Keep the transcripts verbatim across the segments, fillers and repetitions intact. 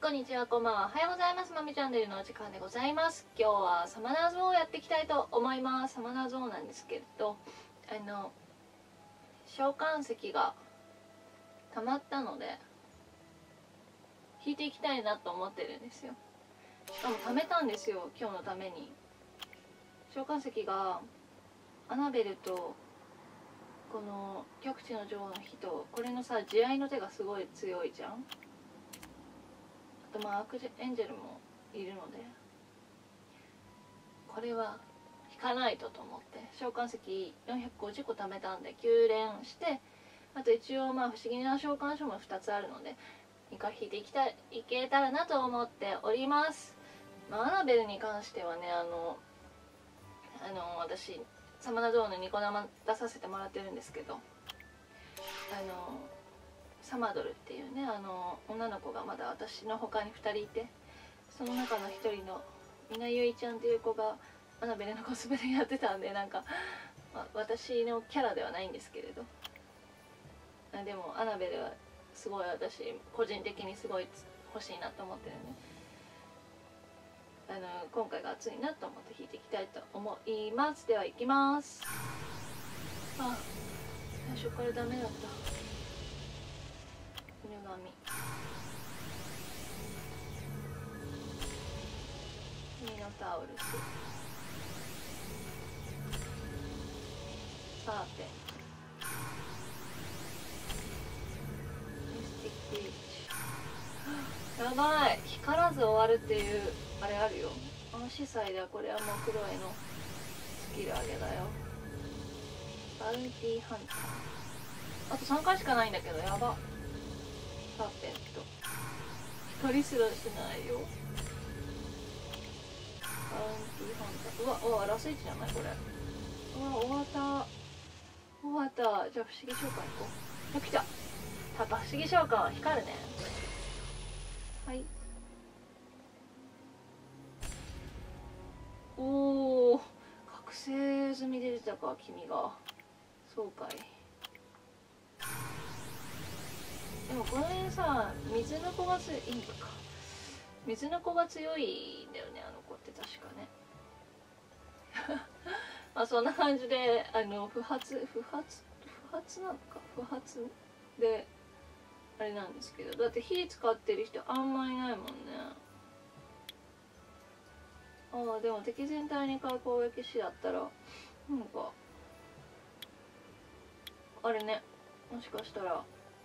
こんにちは、こんばんは。おはようございます。まみチャンネルのお時間でございます。今日はサマナーズをやっていきたいと思います。サマナーズなんですけれど、あの召喚石が溜まったので引いていきたいなと思ってるんですよ。しかも貯めたんですよ、今日のために。召喚石がアナベルとこの極地の女王の人、これのさ、慈愛の手がすごい強いじゃん。あとまあアークエンジェルもいるので、これは引かないとと思って召喚石よんひゃくごじゅっこ貯めたんできゅう連して、あと一応まあ不思議な召喚書もふたつあるのでにかい引いていきたいいけたらなと思っております。まあ、アナベルに関してはね、あのあの私サマナゾーンのニコ生出させてもらってるんですけど、あのサマドルっていうね、あの女の子がまだ私の他にふたりいて、その中のひとりのみなゆいちゃんっていう子がアナベルのコスプレやってたんで、なんか、まあ、私のキャラではないんですけれど、あでもアナベルはすごい私個人的にすごい欲しいなと思ってるんで、あの今回が熱いなと思って弾いていきたいと思います。では行きます。あ、最初からダメだった。犬神ミノタウルスサーペンミスティックリーチ。やばい、光らず終わるっていうあれあるよ。あの司祭ではこれはもうクロエのスキル上げだよ。バウンティーハンターあとさんかいしかないんだけど、やば。サーペント光すらしないよ。バウンティーハンター、うわうわラスいちじゃないこれ。うわ終わった終わった。じゃあ不思議召喚行こう。あ、来た。やっぱ不思議召喚は光るね。はい。おお、覚醒済みで出たか君が。そうかい。でもこれさ、水の子が強い、いいか、水の子が強いんだよね、あの子って確かね。まあそんな感じで、あの不発不発不発なのか不発であれなんですけど、だって火使ってる人あんまいないもんね。ああでも敵全体に回攻撃士だったらなんかあれね、もしかしたら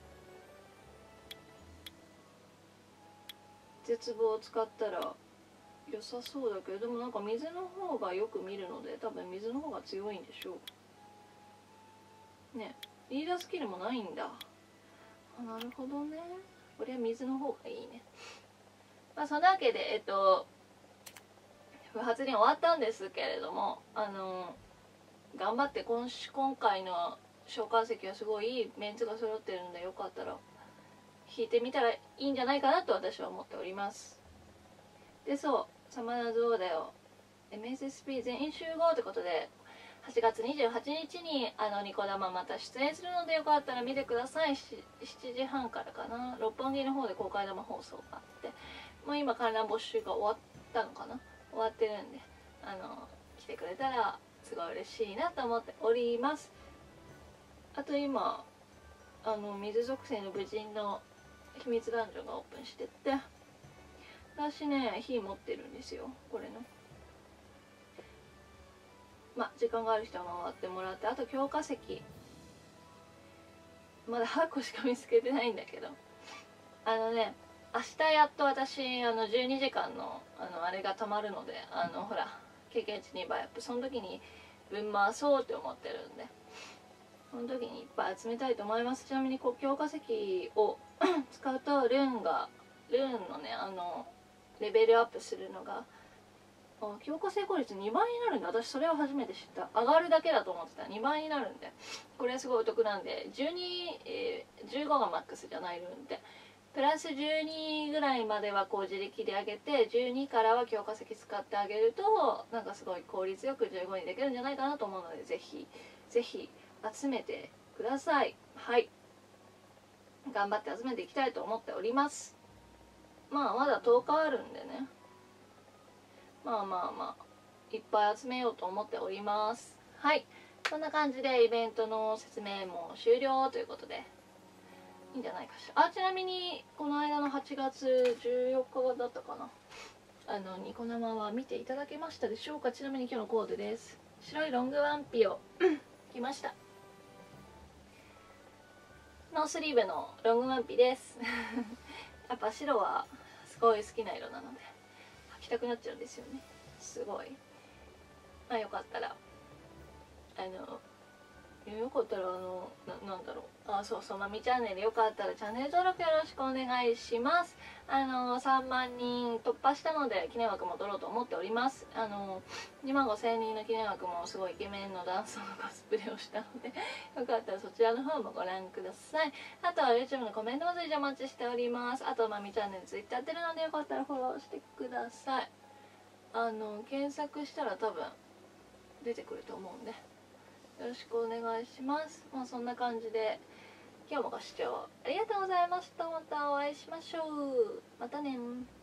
絶望を使ったら良さそうだけど、でもなんか水の方がよく見るので多分水の方が強いんでしょうね。リーダースキルもないんだ。あ、なるほどね。これは水の方がいいね。まあそんなわけでえっと不発に終わったんですけれども、あの頑張って今今回の召喚石はすごいいいメンツが揃ってるので、よかったら弾いてみたらいいんじゃないかなと私は思っております。で、そうサマナゾーだよ エムエスエスピー 全員集合ってことではちがつにじゅうはちにちにあのニコ生また出演するので、よかったら見てください。ししちじはんからかな、六本木の方で公開生放送があって、もう今観覧募集が終わったのかな、終わってるんで、あの来てくれたらすごい嬉しいなと思っております。あと今あの水属性の武人の秘密ダンジョンがオープンしてって、私ね火持ってるんですよ、これの。まあ時間がある人は回ってもらって、あと強化石まだはっこしか見つけてないんだけど、あのね明日やっと私あのじゅうにじかんのあのあれがたまるので、あのほら経験値にばいアップ、その時に分回そうって思ってるんで、その時にいっぱい集めたいと思います。ちなみにこう強化石を使うとルーンがルーンのねあのレベルアップするのが、あ強化成功率にばいになるんだ。私それを初めて知った。上がるだけだと思ってた。にばいになるんでこれはすごいお得なんで、じゅうに、えー、じゅうごがマックスじゃないルーンで、プラスじゅうにぐらいまではこう自力で上げて、じゅうにからは強化石使ってあげるとなんかすごい効率よくじゅうごにできるんじゃないかなと思うので、ぜひぜひ集めてください。はい、頑張って集めていきたいと思っております。 まあまだとおかあるんでね、まあまあまあいっぱい集めようと思っております。はい、そんな感じでイベントの説明も終了ということでいいんじゃないかしら。あ、ちなみにこの間のはちがつじゅうよっかだったかな、あのニコ生は見ていただけましたでしょうか。ちなみに今日のコーデです。白いロングワンピを着ました。ノースリーブのロングワンピですやっぱ白はすごい好きな色なので履きたくなっちゃうんですよね。すごい、まあよかったらあのよかったらあの な, なんだろうあそうそうまみチャンネルよかったらチャンネル登録よろしくお願いします。あのさんまんにん突破したので記念枠も取ろうと思っております。あのにまんごせんにんの記念枠もすごいイケメンのダンスのコスプレをしたのでよかったらそちらの方もご覧ください。あとは YouTube のコメントも随時お待ちしております。あとまみチャンネル Twitter やってるのでよかったらフォローしてください。あの検索したら多分出てくると思うんでよろしくお願いします。まあそんな感じで今日もご視聴ありがとうございました。またお会いしましょう。またね。